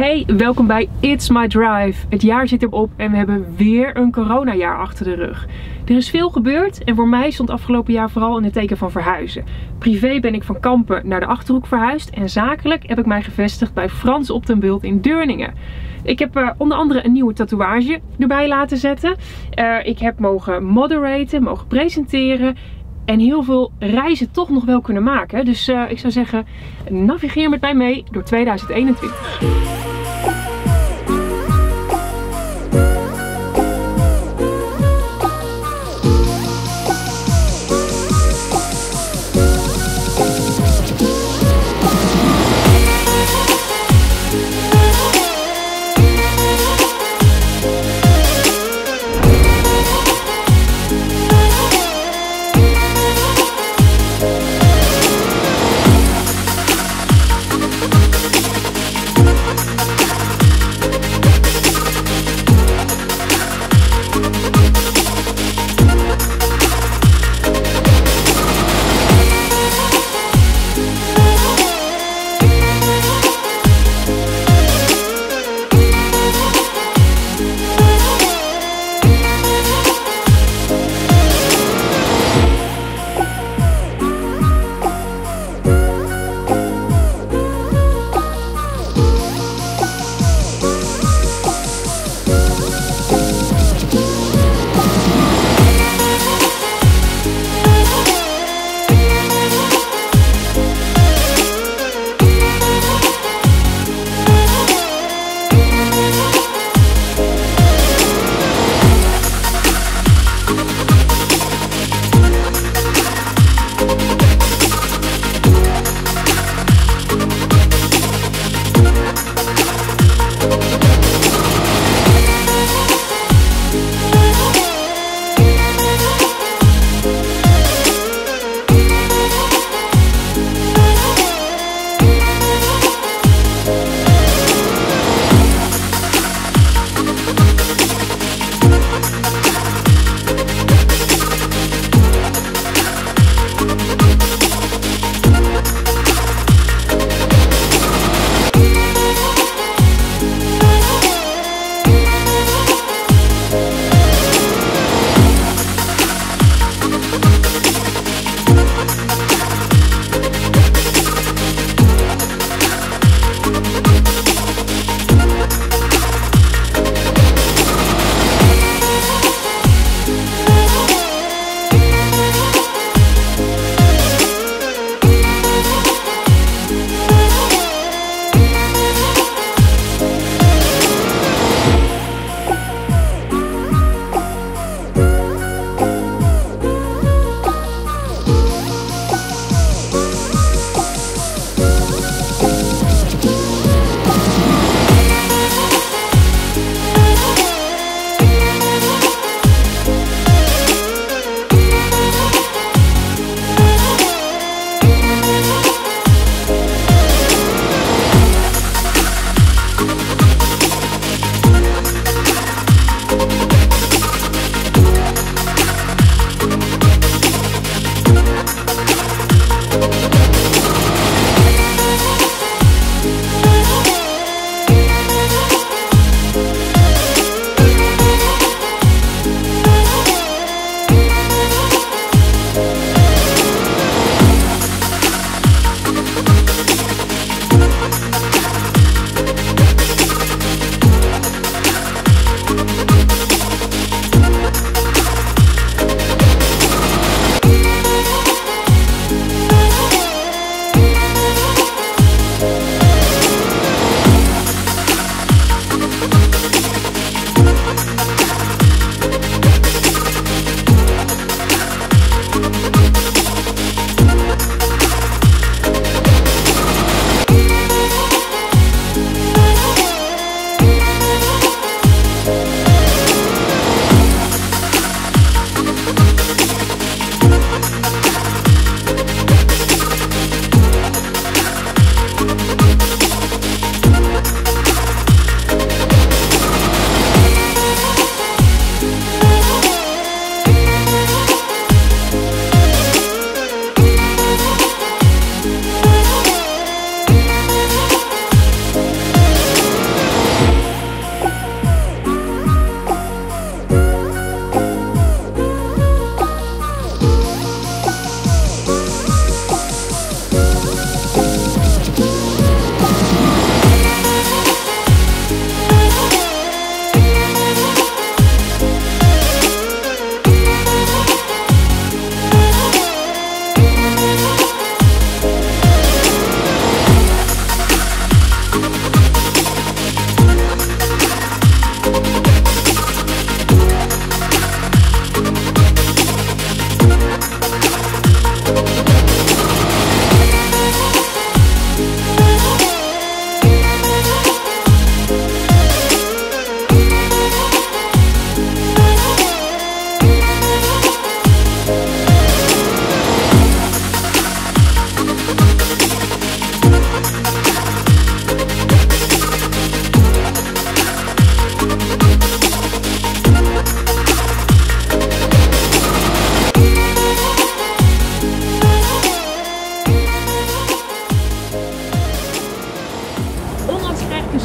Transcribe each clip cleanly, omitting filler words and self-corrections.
Hey, welkom bij It's My Drive. Het jaar zit erop en we hebben weer een coronajaar achter de rug. Er is veel gebeurd en voor mij stond afgelopen jaar vooral in het teken van verhuizen. Privé ben ik van Kampen naar de Achterhoek verhuisd en zakelijk heb ik mij gevestigd bij Frans op den Bult in Deurningen. Ik heb onder andere een nieuwe tatoeage erbij laten zetten. Ik heb mogen moderaten, mogen presenteren. En heel veel reizen toch nog wel kunnen maken. Dus ik zou zeggen, navigeer met mij mee door 2021.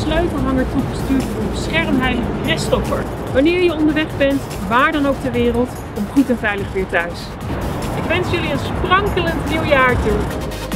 sleutelhanger toegestuurd voor een beschermheilige reststopper. Wanneer je onderweg bent, waar dan ook ter wereld, kom goed en veilig weer thuis. Ik wens jullie een sprankelend nieuwjaar toe.